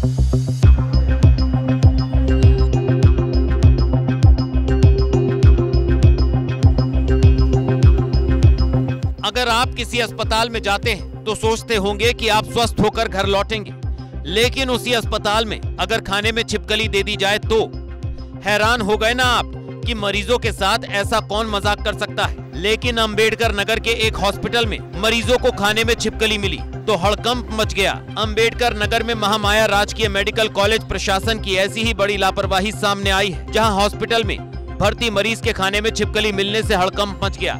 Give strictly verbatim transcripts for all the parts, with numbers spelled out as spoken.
अगर आप किसी अस्पताल में जाते हैं तो सोचते होंगे कि आप स्वस्थ होकर घर लौटेंगे, लेकिन उसी अस्पताल में अगर खाने में छिपकली दे दी जाए तो हैरान हो गए ना आप कि मरीजों के साथ ऐसा कौन मजाक कर सकता है। लेकिन अंबेडकर नगर के एक हॉस्पिटल में मरीजों को खाने में छिपकली मिली तो हड़कंप मच गया। अंबेडकर नगर में महामाया राजकीय मेडिकल कॉलेज प्रशासन की ऐसी ही बड़ी लापरवाही सामने आई है, जहां हॉस्पिटल में भर्ती मरीज के खाने में छिपकली मिलने से हड़कंप मच गया।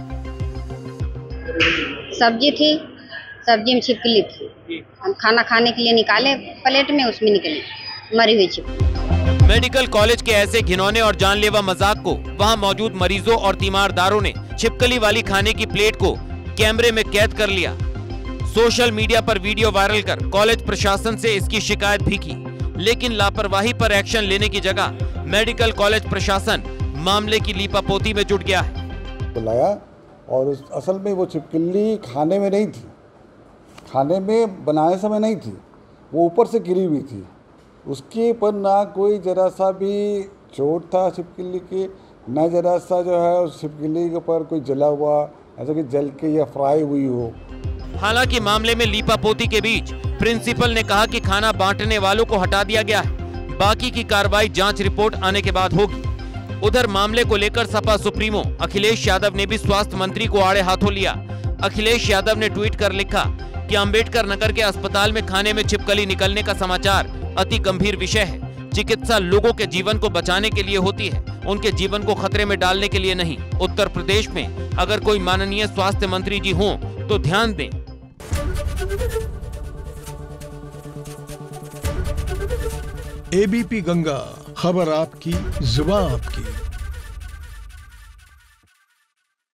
सब्जी थी, सब्जी में छिपकली थी। हम खाना खाने के लिए निकाले प्लेट में, उसमें निकली मरी हुई छिपकली। मेडिकल कॉलेज के ऐसे घिनौने और जानलेवा मजाक को वहां मौजूद मरीजों और तीमारदारों ने छिपकली वाली खाने की प्लेट को कैमरे में कैद कर लिया। सोशल मीडिया पर वीडियो वायरल कर कॉलेज प्रशासन से इसकी शिकायत भी की, लेकिन लापरवाही पर एक्शन लेने की जगह मेडिकल कॉलेज प्रशासन मामले की लीपापोती में जुट गया है। बुलाया और उस असल में वो छिपकली खाने में नहीं थी, खाने में बनाए समय नहीं थी, वो ऊपर से गिरी हुई थी। उसके पर ना कोई जरा सा भी चोट था छिपकली की, ना जरा सा जो है उस छिपकली के ऊपर कोई जला हुआ ऐसा कि जल के या फ्राई हुई हो। हालांकि मामले में लीपापोती के बीच प्रिंसिपल ने कहा कि खाना बांटने वालों को हटा दिया गया है, बाकी की कार्रवाई जांच रिपोर्ट आने के बाद होगी। उधर मामले को लेकर सपा सुप्रीमो अखिलेश यादव ने भी स्वास्थ्य मंत्री को आड़े हाथों लिया। अखिलेश यादव ने ट्वीट कर लिखा कि अंबेडकर नगर के अस्पताल में खाने में छिपकली निकलने का समाचार अति गंभीर विषय है। चिकित्सा लोगों के जीवन को बचाने के लिए होती है, उनके जीवन को खतरे में डालने के लिए नहीं। उत्तर प्रदेश में अगर कोई माननीय स्वास्थ्य मंत्री जी हों तो ध्यान दें। एबीपी गंगा, खबर आपकी, जुबान आपकी।